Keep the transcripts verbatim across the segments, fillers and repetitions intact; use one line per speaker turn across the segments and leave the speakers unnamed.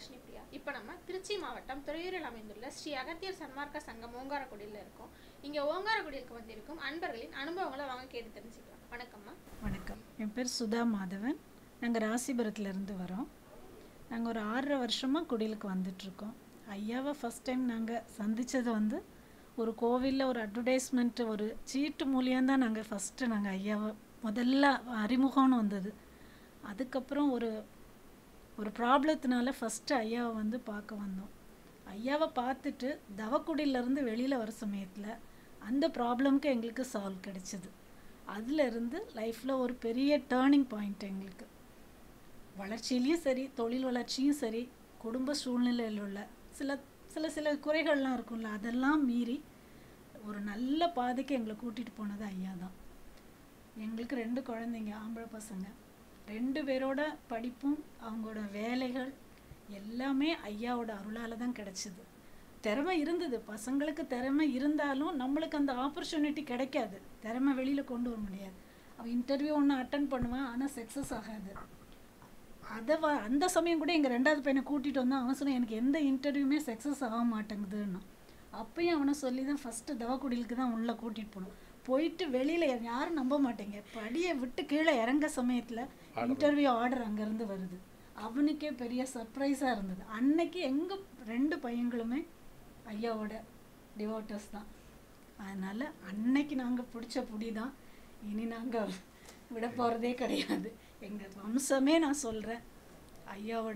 தர்ஷினி பிரியா. இப்போ நம்ம திருச்சி மாவட்டம் துறையூரில் அமைந்துள்ள ஸ்ரீ அகத்தியர் சன்மார்க்க சங்கம் ஓங்காரக்குடியில் இருக்கோம். இங்கே ஓங்காரக்குடியிலுக்கு வந்திருக்கும் அன்பர்களின் அனுபவங்களை வாங்க கேட்டு தெரிஞ்சுக்கலாம். வணக்கம்மா.
வணக்கம். என் பேர் சுதா மாதவன். நாங்கள் ராசிபுரத்துலேருந்து வரோம். நாங்கள் ஒரு ஆறரை வருஷமாக குடிலுக்கு வந்துட்ருக்கோம். ஐயாவை ஃபஸ்ட் டைம் நாங்கள் சந்தித்தது வந்து ஒரு கோவிலில் ஒரு அட்வர்டைஸ்மெண்ட்டு ஒரு சீட்டு மூலியம்தான் நாங்கள் ஃபஸ்ட்டு நாங்கள் ஐயாவை முதல்ல அறிமுகம்னு வந்தது. அதுக்கப்புறம் ஒரு ஒரு ப்ராப்ளத்தினால ஃபஸ்ட்டு ஐயாவை வந்து பார்க்க வந்தோம். ஐயாவை பார்த்துட்டு தவக்குடியிலேருந்து வெளியில் வர சமயத்தில் அந்த ப்ராப்ளம்க்கு எங்களுக்கு சால்வ் கிடச்சிது. அதிலிருந்து லைஃப்பில் ஒரு பெரிய டேர்னிங் பாயிண்ட் எங்களுக்கு. வளர்ச்சியிலையும் சரி, தொழில் வளர்ச்சியும் சரி, குடும்ப சூழ்நிலையில் உள்ள சில சில சில குறைகள்லாம் இருக்கும்ல, அதெல்லாம் மீறி ஒரு நல்ல பாதைக்கு எங்களை கூட்டிகிட்டு போனது ஐயா தான். எங்களுக்கு ரெண்டு குழந்தைங்க, ஆம்பளை பசங்க. ரெண்டு பேரோட படிப்பும் அவங்களோட வேலைகள் எல்லாமே ஐயாவோட அருளால் தான் கிடச்சிது. திறமை இருந்தது, பசங்களுக்கு திறமை இருந்தாலும் நம்மளுக்கு அந்த ஆப்பர்ச்சுனிட்டி கிடைக்காது. திறமை வெளியில் கொண்டு வர முடியாது. அவன் இன்டர்வியூ ஒன்று அட்டன் பண்ணுவான், ஆனால் சக்ஸஸ் ஆகாது. அதை வ அந்த சமயம் கூட எங்கள் ரெண்டாவது பையனை கூட்டிகிட்டு வந்தான். அவன் சொன்னான், எனக்கு எந்த இன்டர்வியூமே சக்ஸஸ் ஆக மாட்டேங்குதுன்னா. அப்பயும் அவனை சொல்லி தான் ஃபஸ்ட்டு தவக்குடிலுக்கு தான் உள்ளே கூட்டிகிட்டு போனோம். போயிட்டு வெளியில் யாரும் நம்ப மாட்டேங்க, படியை விட்டு கீழே இறங்க சமயத்தில் இன்டர்வியூ ஆர்டர் அங்கேருந்து வருது. அவனுக்கே பெரிய சர்ப்ரைஸாக இருந்தது. அன்னைக்கு எங்கள் ரெண்டு பையங்களுமே ஐயாவோட டிவோட்டர்ஸ் தான். அதனால் அன்னைக்கு நாங்கள் பிடிச்ச புடி தான். இனி நாங்கள் விட போகிறதே கிடையாது. எங்கள் வம்சமே நான் சொல்கிறேன், ஐயாவோட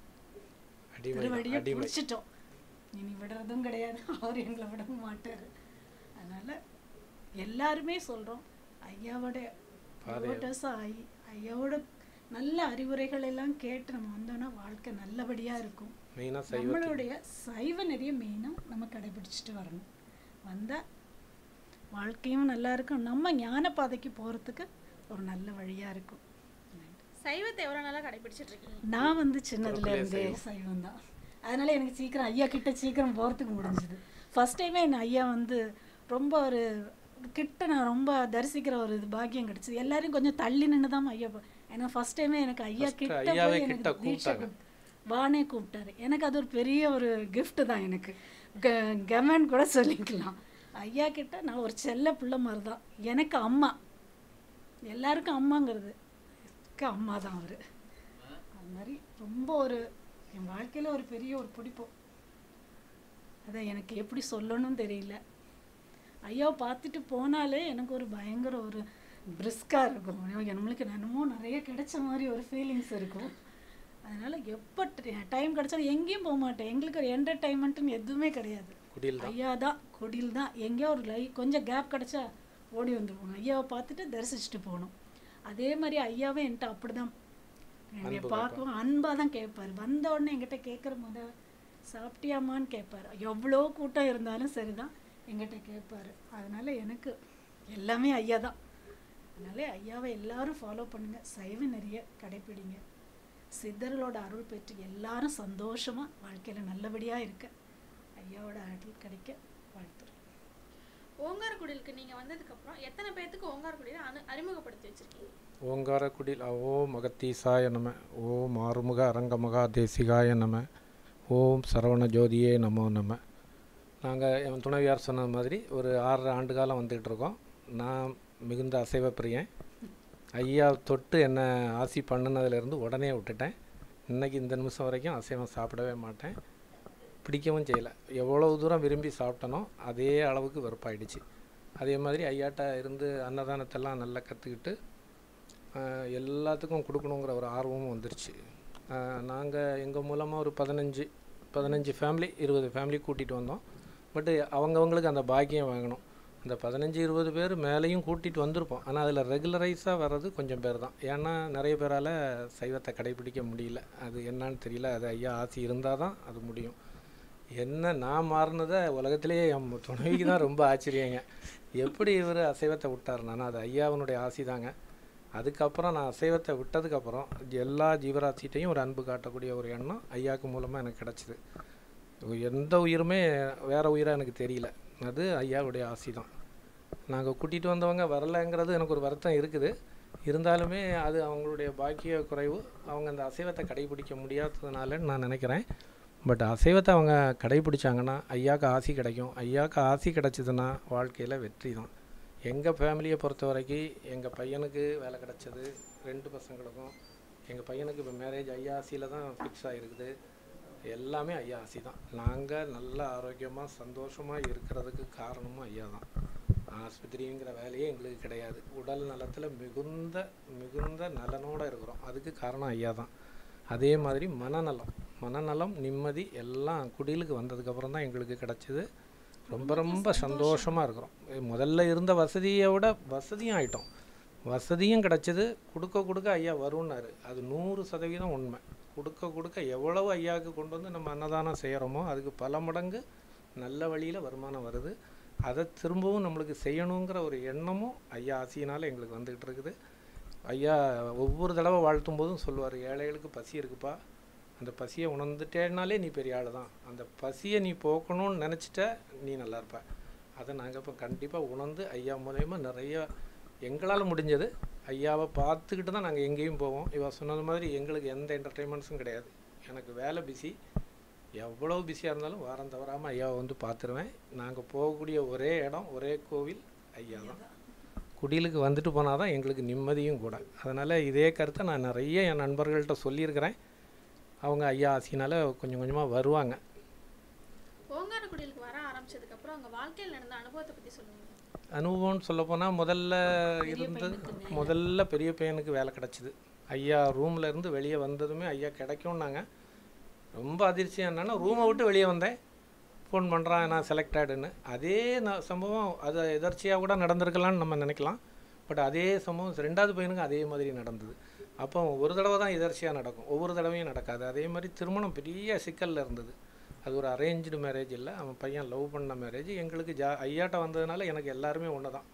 திருவடியை பிடிச்சிட்டோம். இனி விடுறதும் கிடையாது, அவர் எங்களை விடவும் மாட்டார். அதனால் எல்லாருமே சொல்கிறோம், ஐயாவோட டிவோட்டர்ஸாக ஆகி ஐயாவோட நல்ல அறிவுரைகள் எல்லாம் கேட்டு நம்ம வந்தோன்னா வாழ்க்கை நல்லபடியாக இருக்கும். நம்மளுடைய சைவ நெறிய மெயினாக நம்ம கடைபிடிச்சிட்டு வரணும். வந்தால் வாழ்க்கையும் நல்லா இருக்கும், நம்ம ஞான பாதைக்கு போகிறதுக்கு ஒரு நல்ல வழியாக இருக்கும்.
சைவத்தை எவ்வளோ நாளாக கடைபிடிச்சிட்டு இருக்கீங்க?
நான் வந்து சின்னதுலேருந்தே சைவம் தான். அதனால் எனக்கு சீக்கிரம் ஐயா கிட்ட சீக்கிரம் போகிறதுக்கு முடிஞ்சுது. ஃபஸ்ட் டைமே என் ஐயா வந்து ரொம்ப ஒரு கிட்ட நான் ரொம்ப தரிசிக்கிற ஒரு இது பாக்கியம் கிடச்சிது. எல்லாரையும் கொஞ்சம் தள்ளி நின்று தான் ஐயா, ஏன்னா ஃபஸ்ட் டைமே எனக்கு ஐயா கிட்ட போய் எனக்கு தீட்சை வானே கூப்பிட்டாரு. எனக்கு அது ஒரு பெரிய ஒரு கிஃப்ட்டு தான். எனக்கு க கமன் கூட சொல்லிக்கலாம். ஐயா கிட்ட நான் ஒரு செல்ல பிள்ளை மாதிரி தான். எனக்கு அம்மா, எல்லாருக்கும் அம்மாங்கிறது அம்மா தான் அவர். அது மாதிரி ரொம்ப ஒரு என் வாழ்க்கையில் ஒரு பெரிய ஒரு பிடிப்போம். அதை எனக்கு எப்படி சொல்லணும்னு தெரியல. ஐயாவை பார்த்துட்டு போனாலே எனக்கு ஒரு பயங்கர ஒரு பிரிஸ்காக இருக்கும். நம்மளுக்கு என்னமோ நிறைய கிடைச்ச மாதிரி ஒரு ஃபீலிங்ஸ் இருக்கும். அதனால் எப்போ டைம் கிடைச்சாலும் எங்கேயும் போக மாட்டேன். எங்களுக்கு ஒரு என்டர்டைன்மெண்ட்டுன்னு எதுவுமே கிடையாது. ஐயா தான், குடில் தான். எங்கேயோ ஒரு லை கொஞ்சம் கேப் கிடச்சா ஓடி வந்துடுவோம். ஐயாவை பார்த்துட்டு தரிசிச்சுட்டு போகணும். அதே மாதிரி ஐயாவே என்கிட்ட அப்படி தான் என்னை பார்க்கவும் அன்பாக தான் கேட்பார். வந்த உடனே என்கிட்ட கேட்குற முத சாப்பிட்டியாமான்னு கேட்பார். எவ்வளோ கூட்டம் இருந்தாலும் சரி தான் எங்கிட்ட கேட்பார். அதனால் எனக்கு எல்லாமே ஐயா தான். அதனால் ஐயாவை எல்லாரும் ஃபாலோ பண்ணுங்கள், சைவ நிறைய கடைப்பிடிங்க, சித்தர்களோட அருள் பெற்று எல்லாரும் சந்தோஷமாக வாழ்க்கையில் நல்லபடியாக இருக்க ஐயாவோட அருள் கிடைக்க வாழ்த்துறேன்.
ஓங்காரக்குடிலுக்கு நீங்கள் வந்ததுக்கப்புறம் எத்தனை பேர்த்துக்கு ஓங்காரக்குடியில் அனு அறிமுகப்படுத்தி வச்சுருக்கீங்க?
ஓங்காரக்குடில் ஓம் அகத்தீசாய நம, ஓம் ஆறுமுக அரங்கமகா தேசிகாய நம, ஓம் சரவண ஜோதியே நமோ நம. நாங்கள் என் துணைவியார் சொன்ன மாதிரி ஒரு ஆறரை ஆண்டு காலம் வந்துகிட்டு இருக்கோம். நான் மிகுந்த அசைவ பிரியன். ஐயா தொட்டு என்னை ஆசி பண்ணினதுலேருந்து உடனே விட்டுட்டேன். இன்றைக்கி இந்த நிமிஷம் வரைக்கும் அசைவம் சாப்பிடவே மாட்டேன், பிடிக்கவும் செய்யலை. எவ்வளோ தூரம் விரும்பி சாப்பிட்டனோ அதே அளவுக்கு வெறுப்பாயிடுச்சு. அதே மாதிரி ஐயாட்ட இருந்து அன்னதானத்தெல்லாம் நல்லா கற்றுக்கிட்டு எல்லாத்துக்கும் கொடுக்கணுங்கிற ஒரு ஆர்வமும் வந்துருச்சு. நாங்கள் எங்கள் மூலமாக ஒரு பதினஞ்சு பதினஞ்சு ஃபேமிலி இருபது ஃபேமிலி கூட்டிகிட்டு வந்தோம். பட்டு அவங்கவுங்களுக்கு அந்த பாக்கியம் வாங்கணும். அந்த பதினஞ்சு இருபது பேர் மேலேயும் கூட்டிகிட்டு வந்திருப்போம். ஆனால் அதில் ரெகுலரைஸாக வர்றது கொஞ்சம் பேர் தான். ஏன்னா நிறைய பேரால் சைவத்தை கடைபிடிக்க முடியல. அது என்னான்னு தெரியல. அது ஐயா ஆசி இருந்தால் தான் அது முடியும். என்ன நான் மாறினதை உலகத்திலேயே என் துணைவிக்கு தான் ரொம்ப ஆச்சரியங்க. எப்படி இவர் அசைவத்தை விட்டார்னா அது ஐயாவனுடைய ஆசி தாங்க. அதுக்கப்புறம் நான் அசைவத்தை விட்டதுக்கப்புறம் எல்லா ஜீவராசிட்டையும் ஒரு அன்பு காட்டக்கூடிய ஒரு எண்ணம் ஐயாவுக்கு மூலமாக எனக்கு கிடச்சிது. எந்த உயிருமே வேறு உயிராக எனக்கு தெரியல. அது ஐயாவுடைய ஆசி தான். நாங்கள் கூட்டிகிட்டு வந்தவங்க வரலைங்கிறது எனக்கு ஒரு வருத்தம் இருக்குது. இருந்தாலுமே அது அவங்களுடைய பாக்கிய குறைவு. அவங்க அந்த அசைவத்தை கடைபிடிக்க முடியாததுனாலன்னு நான் நினைக்கிறேன். பட் அசைவத்தை அவங்க கடைபிடிச்சாங்கன்னா ஐயாவுக்கு ஆசி கிடைக்கும். ஐயாவுக்கு ஆசி கிடைச்சிதுன்னா வாழ்க்கையில் வெற்றி தான். எங்கள் ஃபேமிலியை பொறுத்த வரைக்கும் எங்கள் பையனுக்கு வேலை கிடச்சது, ரெண்டு பசங்களுக்கும். எங்கள் பையனுக்கு இப்போ மேரேஜ் ஐயா ஆசியில் தான் ஃபிக்ஸ் ஆகிருக்குது. எல்லாமே ஐயா ஆசி தான். நாங்கள் நல்ல ஆரோக்கியமாக சந்தோஷமாக இருக்கிறதுக்கு காரணமும் ஐயா தான். ஆஸ்பத்திரிங்கிற வேலையே எங்களுக்கு கிடையாது. உடல் நலத்தில் மிகுந்த மிகுந்த நலனோடு இருக்கிறோம். அதுக்கு காரணம் ஐயா தான். அதே மாதிரி மனநலம் மனநலம் நிம்மதி எல்லாம் குடிலுக்கு வந்ததுக்கப்புறம் தான் எங்களுக்கு கிடச்சிது. ரொம்ப ரொம்ப சந்தோஷமாக இருக்கிறோம். முதல்ல இருந்த வசதியை விட வசதியும் ஆகிட்டோம். வசதியும் கிடச்சிது. கொடுக்க கொடுக்க ஐயா வரும்னாரு. அது நூறு சதவீதம் உண்மை. கொடுக்க கொடுக்க எவ்வளவு ஐயாவுக்கு கொண்டு வந்து நம்ம அன்னதானம் செய்கிறோமோ அதுக்கு பல மடங்கு நல்ல வழியில் வருமானம் வருது. அதை திரும்பவும் நம்மளுக்கு செய்யணுங்கிற ஒரு எண்ணமும் ஐயா ஆசியினால் எங்களுக்கு வந்துக்கிட்டு இருக்குது. ஐயா ஒவ்வொரு தடவை வாழ்த்தும் போதும் சொல்லுவார், ஏழைகளுக்கு பசி இருக்குப்பா, அந்த பசியை உணர்ந்துட்டேனாலே நீ பெரிய ஆள் தான். அந்த பசியை நீ போக்கணும்னு நினச்சிட்ட நீ நல்லா இருப்ப. அதை நாங்கள் இப்போ கண்டிப்பாக உணர்ந்து ஐயா மூலயமா நிறைய எங்களால் முடிஞ்சது. ஐயாவை பார்த்துக்கிட்டு தான் நாங்கள் எங்கேயும் போவோம். இவ சொன்னது மாதிரி எங்களுக்கு எந்த என்டர்டெயின்மெண்ட்ஸும் கிடையாது. எனக்கு வேலை பிஸி. எவ்வளோ பிஸியாக இருந்தாலும் வாரம் தவறாமல் ஐயாவை வந்து பார்த்துருவேன். நாங்கள் போகக்கூடிய ஒரே இடம் ஒரே கோவில் ஐயா தான். குடிலுக்கு வந்துட்டு போனால் தான் எங்களுக்கு நிம்மதியும் கூட. அதனால் இதே கருத்தை நான் நிறைய என் நண்பர்கள்ட்ட சொல்லியிருக்கிறேன். அவங்க ஐயா ஆசினால் கொஞ்சம் கொஞ்சமாக வருவாங்க.
ஓங்காரக்குடிலுக்கு வர ஆரம்பிச்சதுக்கப்புறம் அவங்க வாழ்க்கையில் நடந்த அனுபவத்தை பற்றி சொல்லுவாங்க.
அனுபவம்னு சொல்லப்போனால் முதல்ல இருந்தது முதல்ல பெரிய பையனுக்கு வேலை கிடச்சிது. ஐயா ரூமில் இருந்து வெளியே வந்ததுமே ஐயா கிடைக்கும்னாங்க. ரொம்ப அதிர்ச்சியாக என்னென்னா ரூமை விட்டு வெளியே வந்தேன், ஃபோன் பண்ணுறான் நான் செலக்டடுன்னு. அதே நான் சம்பவம் அது எதர்ச்சியாக கூட நடந்திருக்கலான்னு நம்ம நினைக்கலாம். பட் அதே சம்பவம் ரெண்டாவது பையனுக்கு அதே மாதிரி நடந்தது. அப்போ ஒரு தடவை தான் எதர்ச்சியாக நடக்கும், ஒவ்வொரு தடவையும் நடக்காது. அதே மாதிரி திருமணம் பெரிய சிக்கலில் இருந்தது. அது ஒரு அரேஞ்சு மேரேஜ் இல்லை, அவன் பையன் லவ் பண்ண மேரேஜ். எங்களுக்கு ஜா ஐயாட்ட வந்ததுனால எனக்கு எல்லாருமே ஒன்று தான்.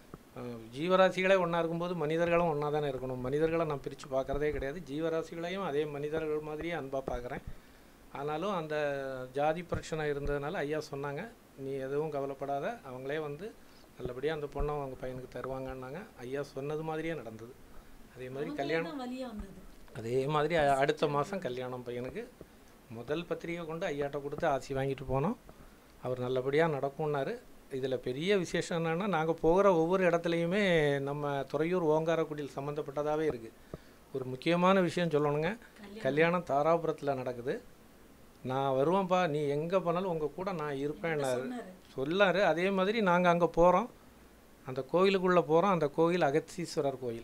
ஜீவராசிகளே ஒன்றா இருக்கும்போது மனிதர்களும் ஒன்றா தானே இருக்கணும். மனிதர்களை நான் பிரித்து பார்க்குறதே கிடையாது. ஜீவராசிகளையும் அதே மனிதர்கள் மாதிரியே அன்பாக பார்க்குறேன். ஆனாலும் அந்த ஜாதி பிரச்சனை இருந்ததுனால ஐயா சொன்னாங்க, நீ எதுவும் கவலைப்படாத, அவங்களே வந்து நல்லபடியாக அந்த பொண்ணை அவங்க பையனுக்கு தருவாங்கன்னாங்க. ஐயா சொன்னது மாதிரியே நடந்தது. அதே மாதிரி கல்யாணம் அதே மாதிரி அடுத்த மாதம் கல்யாணம் பையனுக்கு. முதல் பத்திரிகை கொண்டு ஐயாட்ட கொடுத்து ஆசி வாங்கிட்டு போனோம். அவர் நல்லபடியாக நடக்கும்னாரு. இதில் பெரிய விசேஷம் என்னென்னா நாங்கள் போகிற ஒவ்வொரு இடத்துலையுமே நம்ம துறையூர் ஓங்காரக்குடியில் சம்மந்தப்பட்டதாகவே இருக்குது. ஒரு முக்கியமான விஷயம் சொல்லணுங்க, கல்யாணம் தாராபுரத்தில் நடக்குது. நான் வருவேன்ப்பா, நீ எங்கே போனாலும் உங்கள் கூட நான் இருப்பேன்னாரு சொல்லார். அதே மாதிரி நாங்கள் அங்கே போகிறோம், அந்த கோயிலுக்குள்ளே போகிறோம். அந்த கோயில் அகத்தீஸ்வரர் கோயில்,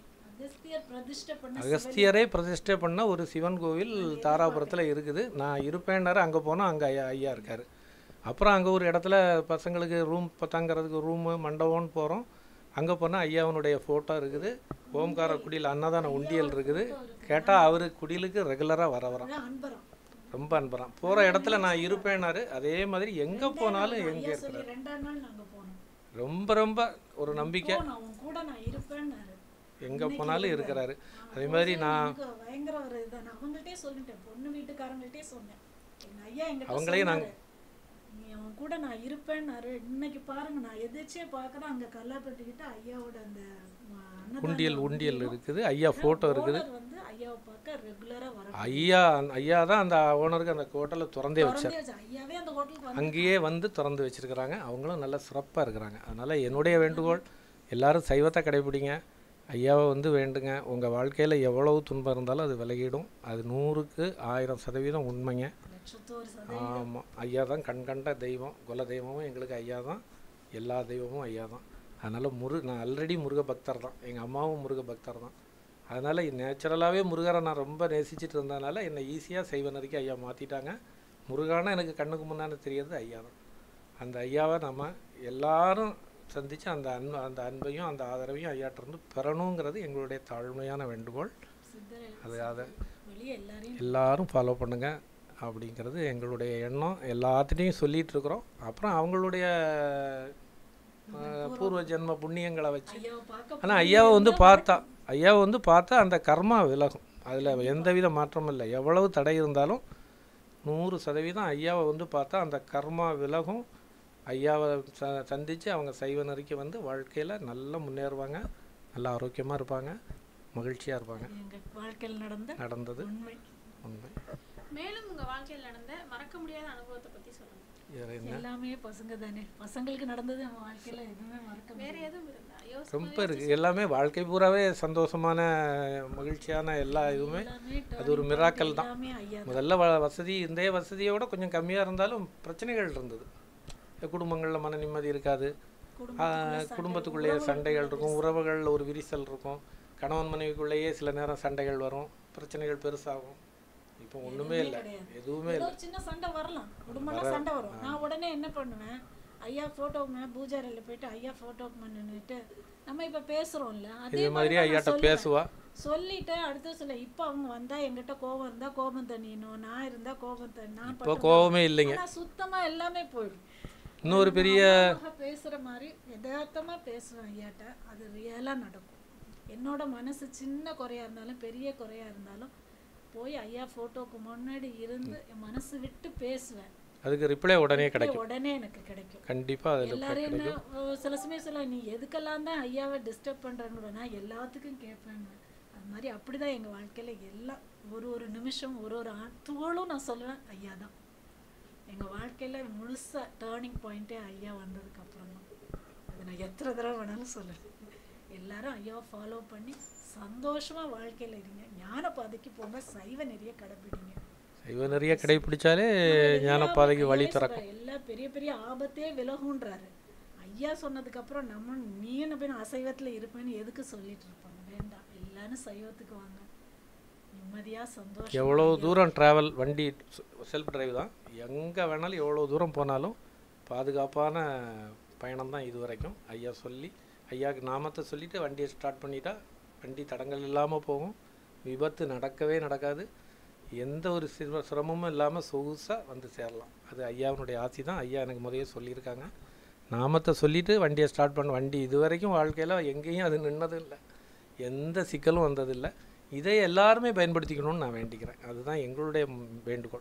அகஸ்தியரே பிரதிஷ்டை பண்ண ஒரு சிவன் கோவில் தாராபுரத்தில் இருக்குது. நான் இருப்பேன்னாரு. அங்கே போனால் அங்கே ஐயா ஐயா இருக்கார். அப்புறம் அங்கே ஒரு இடத்துல பசங்களுக்கு ரூம் தங்குறதுக்கு ரூமு மண்டபம்னு போகிறோம். அங்கே போனால் ஐயாவனுடைய ஃபோட்டோ இருக்குது. ஓம்காரக்குடியில் அன்னதான உண்டியல் இருக்குது. கேட்டால் அவர் குடிலுக்கு ரெகுலராக வர வரோம், ரொம்ப அன்புறான். போகிற இடத்துல நான் இருப்பேன்னாரு. அதே மாதிரி எங்கே போனாலும் எங்கே இருக்கிறார், ரொம்ப ரொம்ப ஒரு நம்பிக்கை, எங்கே போனாலும் இருக்கிறாரு. அதே மாதிரி நான் அவங்களே நாங்கள்
அவன் கூட நான் இருப்பேன்னாரு. இன்னைக்கு பாருங்க, நான் எதிர்ச்சியே பார்க்குறேன், அங்கே கல்லாப்பட்டிக்கிட்ட ஐயாவோட அந்த
உண்டியல் உண்டியல் இருக்குது. ஐயா ஃபோட்டோ இருக்குது.
வந்து ஐயாவை பார்க்க ரெகுலராக வர
ஐயா ஐயா தான் அந்த ஓனருக்கு அந்த ஹோட்டலை திறந்தே வச்சார்.
ஐயாவே அந்த ஹோட்டலுக்கு
அங்கேயே வந்து திறந்து வச்சுருக்கிறாங்க. அவங்களும் நல்லா சிறப்பாக இருக்கிறாங்க. அதனால் என்னுடைய வேண்டுகோள், எல்லோரும் சைவத்தை கடைபிடிங்க, ஐயாவை வந்து வேண்டுங்க. உங்கள் வாழ்க்கையில் எவ்வளவு துன்பம் இருந்தாலும் அது விலகிடும். அது நூறுக்கு ஆயிரம் சதவீதம் உண்மைங்க. ஆமாம், ஐயா தான் கண் கண்ட தெய்வம். குல தெய்வமும் எங்களுக்கு ஐயா தான், எல்லா தெய்வமும் ஐயா தான். அதனால் முரு நான் ஆல்ரெடி முருக பக்தர் தான், எங்கள் அம்மாவும் முருக பக்தர் தான். அதனால் நேச்சுரலாகவே முருகரை நான் ரொம்ப நேசிச்சுட்டு இருந்ததுனால என்னை ஈஸியாக செய்வனருக்கு ஐயா மாற்றிட்டாங்க. முருகானா எனக்கு கண்ணுக்கு முன்னாடி தெரியாது ஐயா தான். அந்த ஐயாவை நம்ம எல்லாரும் சந்தித்து அந்த அன்பு அந்த அன்பையும் அந்த ஆதரவையும் ஐயாட்டிருந்து பெறணுங்கிறது எங்களுடைய தாழ்மையான வேண்டுகோள். அது அதை எல்லாரும் ஃபாலோ பண்ணுங்கள் அப்படிங்கிறது எங்களுடைய எண்ணம். எல்லாத்துலேயும் சொல்லிகிட்டு இருக்கிறோம். அப்புறம் அவங்களுடைய பூர்வ ஜென்ம புண்ணியங்களை வச்சு, ஆனால் ஐயாவை வந்து பார்த்தா ஐயாவை வந்து பார்த்தா அந்த கர்மா விலகும். அதில் எந்தவித மாற்றமும் இல்லை. எவ்வளவு தடை இருந்தாலும் நூறு சதவீதம் ஐயாவை வந்து பார்த்தா அந்த கர்மா விலகும். ஐயாவை ச சந்தித்து அவங்க சைவ நெறிக்கு வந்து வாழ்க்கையில் நல்லா முன்னேறுவாங்க, நல்லா ஆரோக்கியமாக இருப்பாங்க. மகிழ்ச்சியாக இருப்பாங்க.
எங்கள் வாழ்க்கையில் நடந்த
நடந்தது
உண்மை
உண்மை.
மேலும் உங்க வாழ்க்கையில் நடந்த மறக்க முடியாத அனுபவத்தை பத்தி சொல்லுங்க.
வேறு என்ன
எல்லாமே பசங்க தானே, பசங்களுக்கு நடந்தது நம்ம வாழ்க்கையில் எதுவுமே மறக்க
வேற
முடியாது.
எதுவும் இருந்தா யோசி
ரொம்ப இருக்குது. எல்லாமே வாழ்க்கை பூராவே சந்தோஷமான மகிழ்ச்சியான எல்லா இதுவுமே
எல்லாமே
அது ஒரு மிராக்கல் தான்.
எல்லாமே ஐயா தான்.
முதல்ல வ வசதி இந்த வசதியோட கொஞ்சம் கம்மியாக இருந்தாலும் பிரச்சனைகள் இருந்தது. குடும்பங்களில் மன நிம்மதி இருக்காது.
குடும்பத்துக்குள்ள சண்டை,
குடும்பத்துக்குள்ளேயே
உறவுகளுக்குள்ள
சண்டைகள் இருக்கும், உறவுகளில் ஒரு விரிசல் இருக்கும், கணவன் மனைவிக்குள்ளேயே சில நேரம் சண்டைகள் வரும், பிரச்சனைகள் பெருசாகும். இப்போ ஒன்றுமே இல்லை,
கிடையாது.
எதுவுமே
ஏதோ
இல்லை.
ஒரு சின்ன சண்டை வரலாம், குடும்பம்னா சண்டை வரும். நான் உடனே என்ன பண்ணுவேன், ஐயா ஃபோட்டோக்கு பூஜாரியில் போயிட்டு ஐயா ஃபோட்டோக்கு நின்றுட்டு நம்ம இப்போ பேசுகிறோம்ல, அதே
இதே மாதிரி
தான்
ஐயாட்ட
நான்
பேசுவா.
சொல்லிட்டு அடுத்து சொல்ல இப்போ அவங்க வந்தால் எங்கிட்ட கோபம் இருந்தால் கோபம் தண்ணியணும், நான் இருந்தால் கோபம் தண்ணி, நான்
இப்போ கோவமே இல்லைங்க.
ஆனால் சுத்தமாக எல்லாமே போயிடும்.
இன்னொரு பெரிய
பேசுகிற மாதிரி யதார்த்தமாக பேசுவேன் ஐயாட்ட, அது ரியலாக நடக்கும். என்னோட மனசு சின்ன குறையா இருந்தாலும் பெரிய குறையா இருந்தாலும் போய் ஐயா ஃபோட்டோக்கு முன்னாடி இருந்து என் மனசு விட்டு பேசுவேன்.
அதுக்கு ரிப்ளை உடனே கிடைக்கும்,
உடனே எனக்கு கிடைக்கும்.
கண்டிப்பாக அதில்
எல்லாரும் என்ன அஹ், சில சமயம் சொல்ல நீ எதுக்கெல்லாம் தான் ஐயாவை டிஸ்டர்ப் பண்ணுறேன்னு, நான் எல்லாத்துக்கும் கேட்பேன். அது மாதிரி அப்படி தான் எங்கள் வாழ்க்கையில் எல்லாம் ஒரு ஒரு நிமிஷம் ஒரு ஒரு ஆத்துகளும் நான் சொல்லுவேன் ஐயா தான். எங்கள் வாழ்க்கையில் முழுசாக டேர்னிங் பாயிண்ட்டே ஐயா வந்ததுக்கப்புறம் தான். அது நான் எத்தனை தடவை வேணாலும் சொல்லுவேன். எல்லாரும் ஐயாவை ஃபாலோ பண்ணி சந்தோஷமாக வாழ்க்கையில் இருங்க, ஞான பாதைக்கு போங்க, சைவ நெறிய கடைப்பிடிங்க.
சைவ நிறைய கடைபிடிச்சாலே ஞானப்பாதைக்கு வழி திறக்கும்.
எல்லா பெரிய பெரிய ஆபத்தே விலகுன்றாரு ஐயா சொன்னதுக்கு அப்புறம். நம்ம நீ என்ன போய் அசைவத்துல இருப்பேன்னு எதுக்கு சொல்லிட்டு இருப்பாங்க? வேண்டாம், எல்லாரும் சைவத்துக்கு வாங்க, நிம்மதியா சந்தோஷம்.
எவ்வளோ தூரம் ட்ராவல், வண்டி செல்ஃப் டிரைவ் தான், எங்கே வேணாலும் எவ்வளோ தூரம் போனாலும் பாதுகாப்பான பயணம் தான் இது வரைக்கும். ஐயா சொல்லி ஐயாவுக்கு நாமத்தை சொல்லிவிட்டு வண்டியை ஸ்டார்ட் பண்ணிட்டா வண்டி தடங்கள் இல்லாமல் போகும், விபத்து நடக்கவே நடக்காது, எந்த ஒரு சிர சிரமமும் இல்லாமல் சொகுசாக வந்து சேரலாம். அது ஐயாவினுடைய ஆசி தான். ஐயா எனக்கு முறையே சொல்லியிருக்காங்க, நாமத்தை சொல்லிவிட்டு வண்டியை ஸ்டார்ட் பண்ண. வண்டி இது வரைக்கும் வாழ்க்கையில் எங்கேயும் அது நின்னதும் இல்லை, எந்த சிக்கலும் வந்ததில்லை. இதை எல்லாருமே பயன்படுத்திக்கணும்னு நான் வேண்டிக்கிறேன். அதுதான் எங்களுடைய வேண்டுகோள்.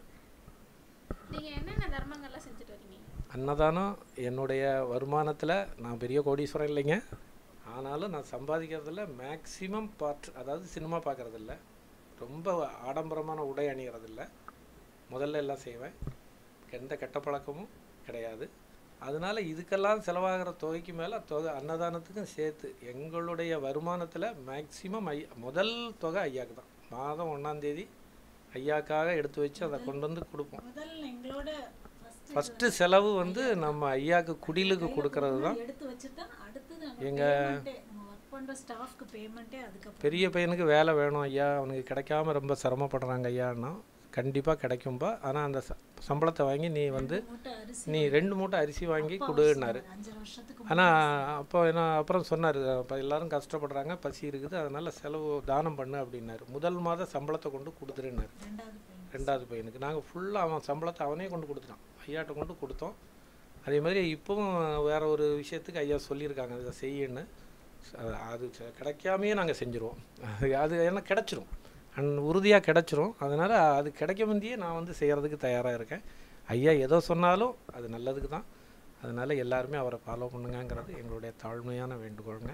நீங்க என்னென்ன தர்மங்கள்லாம் செஞ்சுட்டு வரீங்க?
அன்னதானம் என்னுடைய வருமானத்தில், நான் பெரிய கோடீஸ்வரன் இல்லைங்க, ஆனாலும் நான் சம்பாதிக்கிறதில்ல மேக்ஸிமம் பார்ட், அதாவது சினிமா பார்க்குறதில்ல, ரொம்ப ஆடம்பரமான உடை அணிகிறதில்ல, முதல்ல எல்லாம் செய்வேன், எந்த கெட்ட பழக்கமும் கிடையாது. அதனால் இதுக்கெல்லாம் செலவாகிற தொகைக்கு மேலே தொகை அன்னதானத்துக்கும் சேர்த்து எங்களுடைய வருமானத்தில் மேக்ஸிமம் ஐயா முதல் தொகை ஐயாவுக்கு தான். மாதம் ஒன்றாந்தேதி ஐயாக்காக எடுத்து வச்சு அதை கொண்டு வந்து கொடுப்போம்.
முதல்ல எங்களோட
ஃபஸ்ட்டு செலவு வந்து நம்ம ஐயாவுக்கு குடிலுக்கு கொடுக்கறது தான்.
எடுத்து வச்சுட்டா அடுத்தது
எங்கள்
நம்ம ஒர்க் பண்ணுற ஸ்டாஃப்க்கு பேமெண்ட்டே அதுக்கப்புறம்.
பெரிய பையனுக்கு வேலை வேணும் ஐயா, அவனுக்கு கிடைக்காம ரொம்ப சிரமப்படுறாங்க ஐயான்னா, கண்டிப்பாக கிடைக்கும்பா, ஆனால் அந்த ச சம்பளத்தை வாங்கி நீ வந்து
மூட்டை அரிசி
நீ ரெண்டு மூட்டை அரிசி வாங்கி கொடுன்னாரு.
அஞ்சு வருஷத்துக்கு
ஆனால் அப்போ என்ன அப்புறம் சொன்னார், இப்போ எல்லோரும் கஷ்டப்படுறாங்க, பசி இருக்குது, அதனால் செலவு தானம் பண்ணு அப்படின்னாரு. முதல் மாதம் சம்பளத்தை கொண்டு கொடுத்துருன்னாரு.
ரெண்டாவது பையன்
ரெண்டாவது பையனுக்கு நாங்கள் ஃபுல்லாக அவன் சம்பளத்தை அவனே கொண்டு கொடுத்துட்டான், ஐயாட்ட கொண்டு கொடுத்தோம். அதே மாதிரி இப்போவும் வேறு ஒரு விஷயத்துக்கு ஐயா சொல்லியிருக்காங்க இதை செய்யன்னு, அது கிடைக்காமையே நாங்கள் செஞ்சுருவோம். அது அது என்ன கிடச்சிரும், அன் உறுதியாக கிடச்சிரும். அதனால் அது கிடைக்க முந்தையே நான் வந்து செய்கிறதுக்கு தயாராக இருக்கேன். ஐயா எதோ சொன்னாலும் அது நல்லதுக்கு தான். அதனால் எல்லாருமே அவரை ஃபாலோ பண்ணுங்கங்கிறது எங்களுடைய தாழ்மையான வேண்டுகோளுங்க.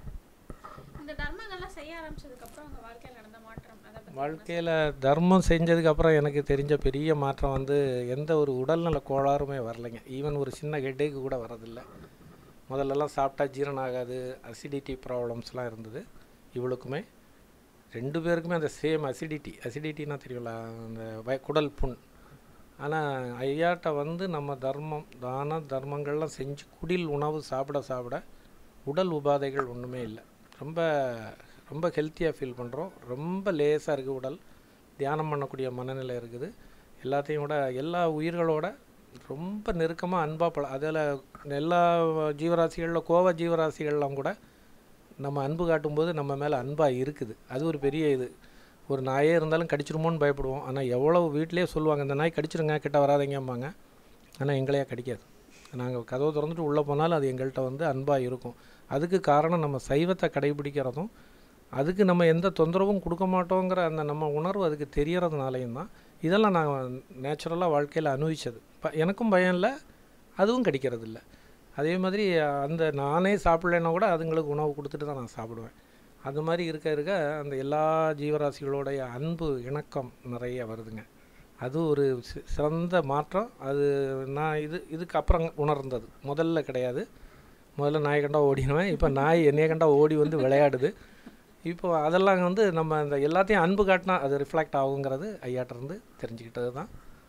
இந்த தர்மங்கள்லாம் செய்ய ஆரம்பிச்சதுக்கப்புறம் உங்கள் வாழ்க்கையில் நடந்த மாற்றம், அதை பத்தி
வாழ்க்கையில் தர்மம் செஞ்சதுக்கப்புறம் எனக்கு தெரிஞ்ச பெரிய மாற்றம் வந்து எந்த ஒரு உடல்நல கோளாறுமே வரலைங்க. ஈவன் ஒரு சின்ன ஹெட்டேக்கு கூட வரதில்லை. முதல்லலாம் சாப்பிட்டா ஜீரணம் ஆகாது, அசிடிட்டி ப்ராப்ளம்ஸ்லாம் இருந்தது. இவளுக்குமே ரெண்டு பேருக்குமே அந்த சேம் அசிடிட்டி. அசிடிட்டின்னா தெரியல, அந்த வய குடல் புண். ஆனால் ஐயாட்ட வந்து நம்ம தர்மம் தான தர்மங்கள்லாம் செஞ்சு குடில் உணவு சாப்பிட சாப்பிட உடல் உபாதைகள் ஒன்றுமே இல்லை. ரொம்ப ரொம்ப ஹெல்த்தியாக ஃபீல் பண்ணுறோம். ரொம்ப லேசாக இருக்குது உடல், தியானம் பண்ணக்கூடிய மனநிலை இருக்குது. எல்லாத்தையும் விட எல்லா உயிர்களோட ரொம்ப நெருக்கமாக அன்பாக பழ. அதில் எல்லா ஜீவராசிகளில் கோவ ஜீவராசிகள்லாம் கூட நம்ம அன்பு காட்டும்போது நம்ம மேலே அன்பாக இருக்குது. அது ஒரு பெரிய இது. ஒரு நாயே இருந்தாலும் கடிச்சிருமோன்னு பயப்படுவோம், ஆனால் எவ்வளோ வீட்டிலே சொல்லுவாங்க இந்த நாய் கடிச்சிருங்க கிட்ட வராதீங்கம்பாங்க, ஆனால் எங்களையா கடிக்காது. நாங்கள் கதவை திறந்துட்டு உள்ளே போனாலும் அது எங்கள்கிட்ட வந்து அன்பாக இருக்கும். அதுக்கு காரணம் நம்ம சைவத்தை கடைபிடிக்கிறதும், அதுக்கு நம்ம எந்த தொந்தரவும் கொடுக்க மாட்டோங்கிற அந்த நம்ம உணர்வு அதுக்கு தெரியறதுனாலையும் தான் இதெல்லாம் நான் நேச்சுரலாக வாழ்க்கையில் அனுபவிச்சது. இப்போ எனக்கும் பயம் இல்லை, அதுவும் கிடைக்கிறது இல்லை. அதே மாதிரி அந்த நானே சாப்பிட்லன்னா கூட அதுங்களுக்கு உணவு கொடுத்துட்டு தான் நான் சாப்பிடுவேன். அது மாதிரி இருக்க இருக்க அந்த எல்லா ஜீவராசிகளோடைய அன்பு இணக்கம் நிறைய வருதுங்க. அது ஒரு சி- சிறந்த மாற்றம். அது நான் இது இதுக்கு அப்புறம் உணர்ந்தது, முதல்ல கிடையாது. முதல்ல நாயை கண்டா ஓடிடுவேன், இப்போ நாய் என்னைய கண்டா ஓடி வந்து விளையாடுது. இப்போ அதெல்லாம் வந்து நம்ம இந்த எல்லாத்தையும் அன்பு காட்டினா அது ரிஃப்ளெக்ட் ஆகுங்கிறது ஐயாட்ட இருந்து தெரிஞ்சுக்கிட்டது தான்.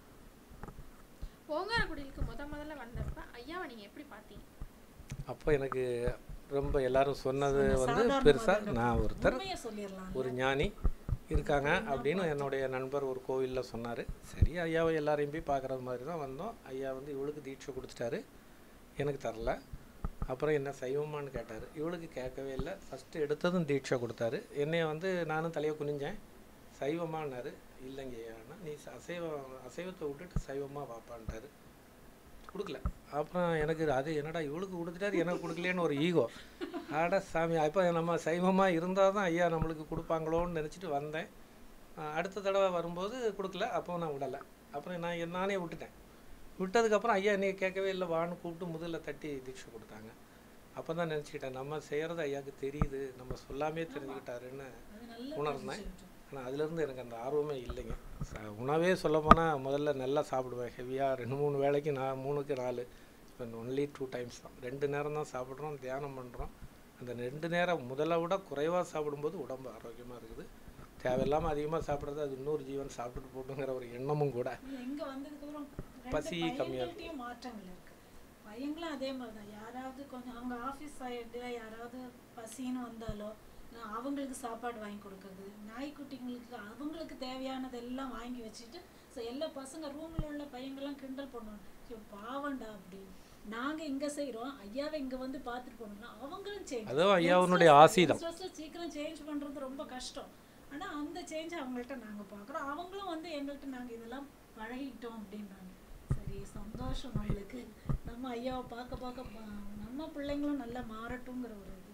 ஓங்காரக்குடிலுக்கு முத முதல்ல வந்தப்ப ஐயாவை நீங்க எப்படி பார்த்தீங்க?
அப்போ எனக்கு ரொம்ப எல்லாரும் சொன்னது
சொன்ன
வந்து
சாதாரணமா
பெருசாக
தாங்க.
நான் ஒருத்தர்
உண்மையை சொல்லிடலாம்.
ஒரு ஞானி இருக்காங்க அப்படின்னு என்னுடைய நண்பர் ஒரு கோவிலில் சொன்னார். சரி, ஐயாவை எல்லாரையும் போய் பார்க்குறது மாதிரி தான் வந்தோம். ஐயா வந்து இவளுக்கு தீட்சை கொடுத்துட்டாரு, எனக்கு தரல. அப்புறம் என்ன சைவமான்னு கேட்டார், இவளுக்கு கேட்கவே இல்லை. ஃபஸ்ட்டு எடுத்ததும் தீட்சை கொடுத்தாரு. என்னைய வந்து நானும் தலையை குனிஞ்சேன். சைவமானாரு. இல்லைங்க ஐயான்னா, நீ ச- அசைவம் அசைவத்தை விட்டுட்டு சைவமாக வாப்பான்ட்டாரு. கொடுக்கல. அப்புறம் எனக்கு அது என்னடா இவளுக்கு கொடுத்துட்டாரு எனக்கு கொடுக்கலையேன்னு ஒரு ஈகோ. ஆட சாமி, அப்போ நம்ம சைவமாக இருந்தால் தான் ஐயா நம்மளுக்கு கொடுப்பாங்களோன்னு நினச்சிட்டு வந்தேன். அஹ் அடுத்த தடவை வரும்போது கொடுக்கல, அப்போ நான் விடலை. அப்புறம் நான் என் நானே விட்டுட்டேன். விட்டதுக்கப்புறம் ஐயா என்னைய கேட்கவே இல்லை, வான்னு கூப்பிட்டு முதுகில் தட்டி தீட்சை கொடுத்தாங்க. அப்போ தான் நினச்சிக்கிட்டேன், நம்ம செய்கிறது ஐயாவுக்கு தெரியுது, நம்ம சொல்லாமே தெரிஞ்சுக்கிட்டாருன்னு
அது நல்லா
உணர்ந்தேன்.
தெரிஞ்சுக்கிட்டோம்.
ஆனால் அதுலேருந்து எனக்கு அந்த ஆர்வமே இல்லைங்க. ச- உணவே சொல்லப்போனால் முதல்ல நல்லா சாப்பிடுவேன், ஹெவியாக ரெண்டு மூணு வேளைக்கு நான் மூணுக்கு நாலு இப்போ ஒன்லி டூ டைம்ஸ் தான், ரெண்டு நேரம் தான் சாப்பிட்றோம், தியானம் பண்ணுறோம். அந்த ரெண்டு நேரம் முதல்ல விட குறைவாக சாப்பிடும்போது உடம்பு ஆரோக்கியமாக இருக்குது. தேவையில்லாமல் அதிகமாக சாப்பிட்றது அது இன்னொரு ஜீவன் சாப்பிட்டுட்டு போட்டுங்கிற ஒரு எண்ணமும் கூட.
இல்ல, இங்க வந்ததுக்கப்புறம்
பசி
ரெண்டு
கம்மியா
பையன்கள்ட்டயும் மாற்றங்கள் இருக்கு. பையங்களும் அதே மாதிரி தான். யாராவது கொஞ்சம் அவங்க ஆஃபீஸ் சைடில் யாராவது பசின்னு வந்தாலோ நான் அவங்களுக்கு சாப்பாடு வாங்கி கொடுக்கறது, நாய்க்குட்டிங்களுக்கு அவங்களுக்கு தேவையானதெல்லாம் வாங்கி வச்சுட்டு ஸோ எல்லா பசங்க ரூமில் உள்ள பையங்கள்லாம் கிண்டல் பண்ணுவாங்க, ஐயோ பாவண்டா அப்படின்னு. நாங்கள் இங்கே செய்கிறோம், ஐயாவை இங்கே வந்து பார்த்துட்டு போனோம்னா அவங்களும் சேஞ்ச்.
அதுவும் ஐயாவுடைய ஆசீதம்.
சீக்கிரம் சேஞ்ச் பண்ணுறது ரொம்ப கஷ்டம். ஆனால் அந்த சேஞ்ச் அவங்கள்ட்ட நாங்கள் பார்க்குறோம். அவங்களும் வந்து எங்கள்கிட்ட நாங்கள் இதெல்லாம் பழகிட்டோம் அப்படின்றாங்க. சரி, சந்தோஷம் நம்மளுக்கு. நம்ம ஐயாவை பார்க்க பார்க்க பா- நம்ம பிள்ளைங்களும் நல்லா மாறட்டுங்கிற ஒரு இது.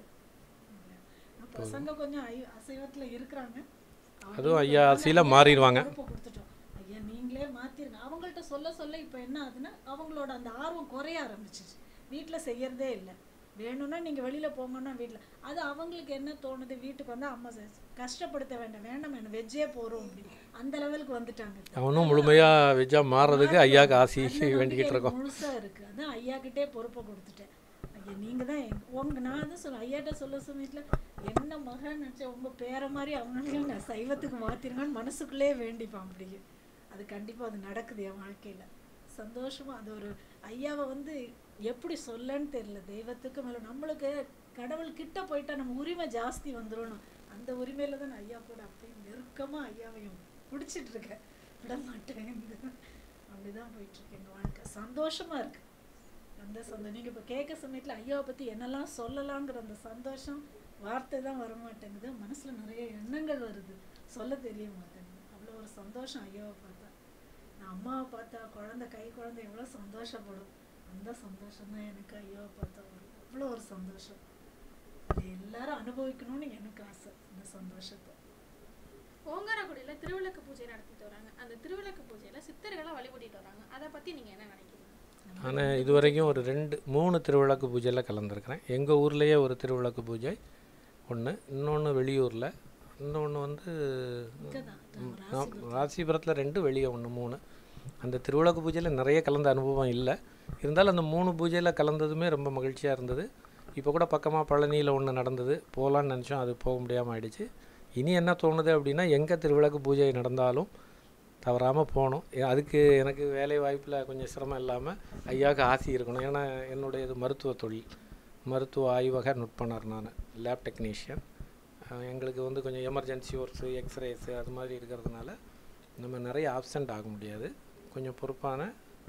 நம்ம பசங்க கொஞ்சம் ஐ அசைவத்தில் இருக்கிறாங்க.
அதுவும் ஐயா ஆசையில் மாறிடுவாங்க.
பொறுப்பை கொடுத்துட்டோம். ஐயா நீங்களே மாற்றிருங்க. அவங்கள்ட்ட சொல்ல சொல்ல இப்போ என்ன ஆகுதுன்னா அவங்களோட அந்த ஆர்வம் குறைய ஆரம்பிச்சிச்சு. வீட்டில் செய்யறதே இல்லை. வேணும்னா நீங்கள் வெளியில் போங்கன்னா வீட்டில் அது அவங்களுக்கு என்ன தோணுது, வீட்டுக்கு வந்து அம்மா செ- கஷ்டப்படுத்த வேண்டாம், வேண்டாம் என்ன வெஜ்ஜே போகிறோம் அப்படின்னு அந்த லெவலுக்கு வந்துட்டாங்க.
அவனும் முழுமையாக வெஜ்ஜாக மாறுறதுக்கு ஐயாவுக்கு ஆசி
அந்த நம்பிக்கை
வேண்டிக்கிட்டு இருக்கோம்.
எனக்கு முழுசா இருக்கு. அதான் ஐயா கிட்டே பொறுப்பை கொடுத்துட்டேன். ஐயா நீங்க தான் எங்க- உங்க நான் தான் சொல்ல ஐயாட்ட சொல்ல சமயத்துல என்ன மகன் நினச்ச உங்க பேரை மாதிரி அவங்களையும் நான் சைவத்துக்கு மாத்திருங்கன்னு மனசுக்குள்ளே வேண்டிப்பான். அப்படியே அது கண்டிப்பா அது நடக்குது என் வாழ்க்கையில. சந்தோஷமா அது ஒரு ஐயாவை வந்து எப்படி சொல்லன்னு தெரியல. தெய்வத்துக்கு மேல நம்மளுக்கு கடவுள் கிட்ட போயிட்டா நம்ம உரிமை ஜாஸ்தி வந்துடும். அந்த உரிமையில தான் நான் ஐயா கூட அப்படியே நெருக்கமா ஐயாவையும் பிடிச்சிட்டு இருக்கேன், விட மாட்டேன். அப்படிதான் போயிட்டு இருக்கு எங்க வாழ்க்கை. சந்தோஷமா இருக்கு. அந்த சந்தோஷம் நீங்க இப்ப கேட்க சமயத்துல ஐயாவை பத்தி என்னெல்லாம் சொல்லலாங்கிற அந்த சந்தோஷம் வார்த்தை தான் வர மாட்டேங்குது. மனசுல நிறைய எண்ணங்கள் வருது, சொல்ல தெரிய மாட்டேங்குது. அவ்வளோ ஒரு சந்தோஷம் ஐயாவை பார்த்தா. நான் அம்மாவை பார்த்தா குழந்தை கை குழந்தை எவ்வளோ சந்தோஷப்படும், அந்த சந்தோஷம் தான் எனக்கு ஐயாவை பார்த்தா ஒரு அவ்வளோ ஒரு சந்தோஷம். அதை எல்லாரும் அனுபவிக்கணும்னு எனக்கு ஆசை, இந்த சந்தோஷத்தை.
ஓங்காரக்குடியில திருவிளக்கு பூஜை நடத்திட்டு வராங்க. அந்த திருவிளக்கு பூஜையில சித்தர்களை வழிபடிட்டு வராங்க. அதை பத்தி நீங்க என்ன நினைக்கிறீங்க?
நான் இது வரைக்கும் ஒரு ரெண்டு மூணு திருவிளக்கு பூஜையில் கலந்துருக்கிறேன். எங்கள் ஊர்லேயே ஒரு திருவிளக்கு பூஜை ஒன்று, இன்னொன்று வெளியூரில், இன்னொன்று வந்து
இங்கதான்
ம், ஆ, ராசிபுரத்தில் ரெண்டு, வெளியே ஒன்று, மூணு. அந்த திருவிளக்கு பூஜையில் நிறைய கலந்த அனுபவம் இல்லை. இருந்தாலும் அந்த மூணு பூஜையில் கலந்ததுமே ரொம்ப மகிழ்ச்சியாக இருந்தது. இப்போ கூட பக்கமாக பழனியில் ஒன்று நடந்தது, போகலான்னு நினச்சோம், அது போக முடியாமல் ஆயிடுச்சு. இனி என்ன தோணுது அப்படின்னா, எங்கே திருவிளக்கு பூஜை நடந்தாலும் தவறாமல் போகணும். ஏ- அதுக்கு எனக்கு வேலை வாய்ப்பில் கொஞ்சம் சிரமம் இல்லாமல் ஐயாவுக்கு ஆசி இருக்கணும். ஏன்னா என்னுடைய இது மருத்துவ தொழில், மருத்துவ ஆய்வக நுட்பனர், நான் லேப் டெக்னீஷியன். எங்களுக்கு வந்து கொஞ்சம் எமர்ஜென்சி ஒர்க்ஸு, எக்ஸ்ரேஸு அது மாதிரி இருக்கிறதுனால நம்ம நிறைய ஆப்சண்ட் ஆக முடியாது. கொஞ்சம் பொறுப்பான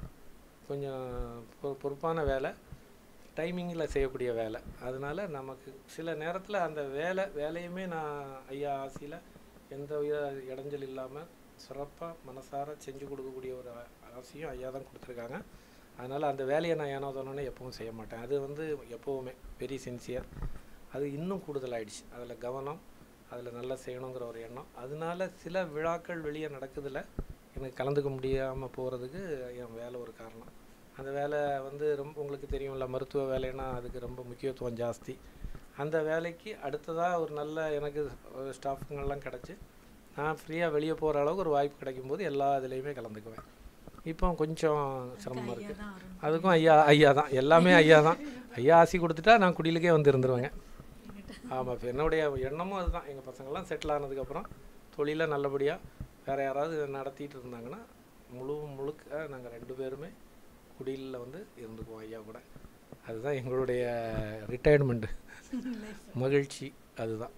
கொஞ்சம் பொ- பொறுப்பான வேலை, டைமிங்கில் செய்யக்கூடிய வேலை. அதனால் நமக்கு சில நேரத்தில் அந்த வேலை வேலையுமே நான் ஐயா ஆசையில் எந்த வித இடைஞ்சல் இல்லாமல் சிறப்பாக மனசார செஞ்சு கொடுக்கக்கூடிய ஒரு ஆ- ஆசையும் ஐயா தான் கொடுத்துருக்காங்க. அதனால் அந்த வேலையை நான் ஏனோ தானோன்னு எப்பவும் செய்ய மாட்டேன். அது வந்து எப்போவுமே வெரி சின்சியர். அது இன்னும் கூடுதலாயிடுச்சு. அதில் கவனம், அதில் நல்லா செய்யணுங்கிற ஒரு எண்ணம். அதனால சில விழாக்கள் வெளியே நடக்குதில்ல, எனக்கு கலந்துக்க முடியாமல் போகிறதுக்கு என் வேலை ஒரு காரணம். அந்த வேலை வந்து ரொம்ப உங்களுக்கு தெரியும்ல, மருத்துவ வேலைன்னா அதுக்கு ரொம்ப முக்கியத்துவம் ஜாஸ்தி. அந்த வேலைக்கு அடுத்ததாக ஒரு நல்ல எனக்கு ஸ்டாஃபுங்கள்லாம் கிடச்சி நான் ஃப்ரீயாக வெளியே போகிற அளவுக்கு ஒரு வாய்ப்பு கிடைக்கும்போது எல்லா இதுலேயுமே கலந்துக்குவேன். இப்போ கொஞ்சம் சிரமமாக இருக்குது. அதுக்கும் ஐயா ஐயா தான், எல்லாமே ஐயா தான். ஐயா ஆசி கொடுத்துட்டா நான் குடிலுக்கே வந்து இருந்துருவேங்க. ஆமாம், இப்போ என்னுடைய எண்ணமும் அதுதான். எங்கள் பசங்கள்லாம் செட்டில் ஆனதுக்கப்புறம் தொழிலை நல்லபடியாக வேறு யாராவது நடத்திட்டு இருந்தாங்கன்னா முழு முழுக்க நாங்கள் ரெண்டு பேருமே குடிலில் வந்து இருந்துக்குவோம் ஐயா கூட. அதுதான் எங்களுடைய ரிட்டையர்மெண்ட்டு மகிழ்ச்சி. அதுதான்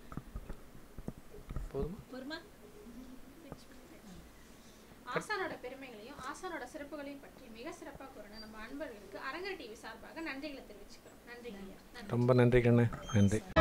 போதுமா?
ஆசானோட பெருமைகளையும் ஆசானோட சிறப்புகளையும் பற்றி மிக சிறப்பாக கூறின நம்ம அன்பர்களுக்கு அரங்கர் டிவி சார்பாக நன்றிகளை தெரிவிச்சுக்கிறோம். நன்றி ஐயா.
ரொம்ப நன்றி கண்ணு, நன்றி.